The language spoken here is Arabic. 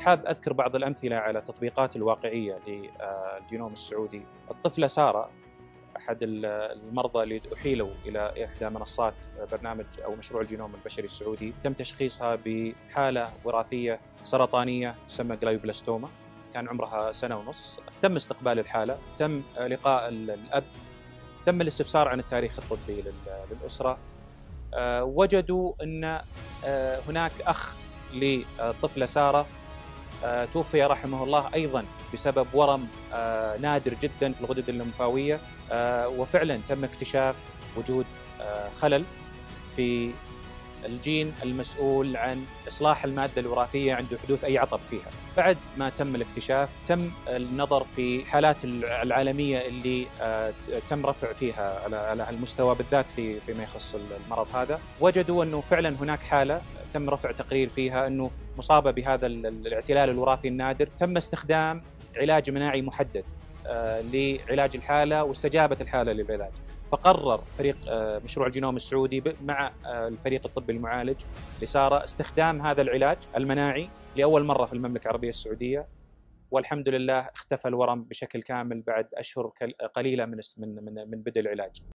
حاب أذكر بعض الأمثلة على التطبيقات الواقعية للجينوم السعودي. الطفلة سارة أحد المرضى اللي أحيلوا إلى إحدى منصات برنامج أو مشروع الجينوم البشري السعودي، تم تشخيصها بحالة وراثية سرطانية تسمى جلايوبلاستوما. كان عمرها 1.5 سنة. تم استقبال الحالة، تم لقاء الأب، تم الاستفسار عن التاريخ الطبي للأسرة. وجدوا أن هناك أخ للطفلة سارة توفي رحمه الله أيضا بسبب ورم نادر جدا في الغدد الليمفاوية، وفعلا تم اكتشاف وجود خلل في الجين المسؤول عن إصلاح المادة الوراثية عند حدوث أي عطب فيها. بعد ما تم الاكتشاف تم النظر في حالات العالمية اللي تم رفع فيها على المستوى بالذات فيما يخص المرض هذا. وجدوا أنه فعلا هناك حالة تم رفع تقرير فيها أنه مصابة بهذا الاعتلال الوراثي النادر. تم استخدام علاج مناعي محدد لعلاج الحالة، واستجابت الحالة للعلاج. فقرر فريق مشروع الجينوم السعودي مع الفريق الطبي المعالج لسارة استخدام هذا العلاج المناعي لأول مرة في المملكة العربية السعودية، والحمد لله اختفى الورم بشكل كامل بعد أشهر قليلة من بدء العلاج.